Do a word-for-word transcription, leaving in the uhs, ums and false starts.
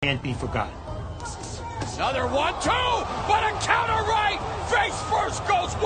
can't be forgotten. Another one, two, but a count!